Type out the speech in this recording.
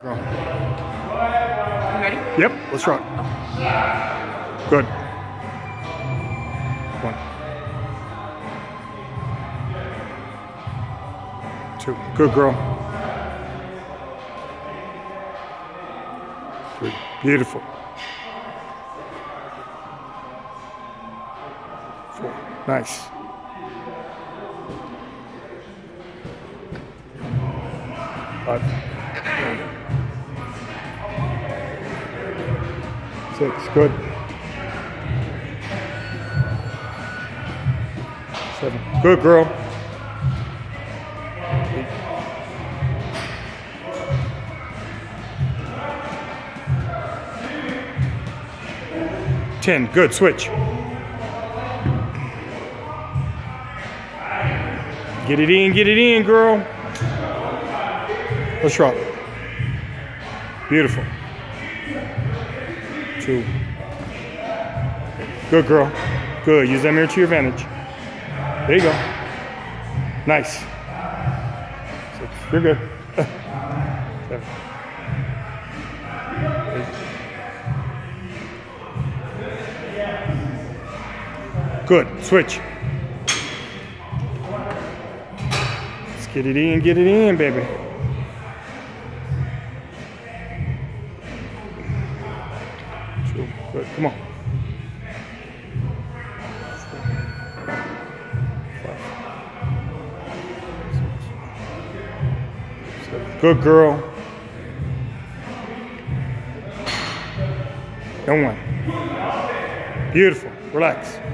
Girl. You ready? Yep, let's rock. Good. 1, 2. Good girl. 3. Beautiful. 4. Nice. 5. 6. Good. 7. Good girl. 8. 10. Good. Switch. Get it in, girl. Let's rock. Beautiful. 2. Good girl. Good. Use that mirror to your advantage. There you go. Nice. 6. You're good. 7. 8. Good. Switch. Let's get it in, baby. 2. Good. Come on. 4, 5, 6, 7. Good girl. And 1. Beautiful. Relax.